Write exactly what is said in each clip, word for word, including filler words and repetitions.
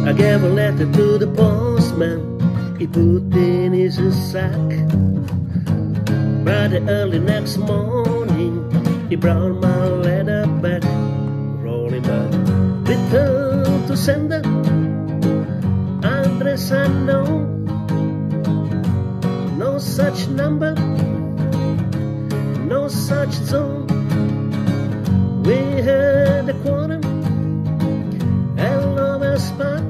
I gave a letter to the postman, he put in his sack. Bright early next morning, he brought my letter back. Rolling back, return to sender, address unknown. No such number, no such zone. We had a quarter, hell of a spot.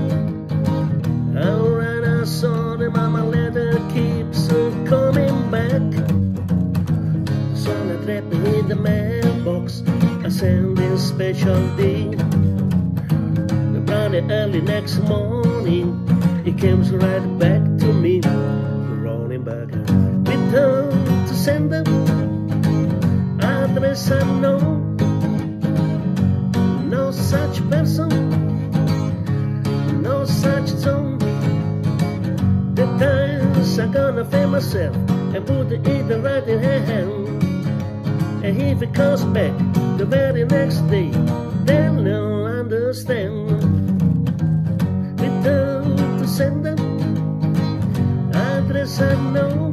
Alright, I saw them, and my letter keeps on coming back. So I trap in the mailbox, I send in special D. The bright early next morning, it comes right back to me. Rolling back, return to sender, address unknown. No such person, no such zone. The times I'm gonna fail myself and put it right in her hand. And if it comes back the very next day, then they'll understand. Return to sender, address unknown.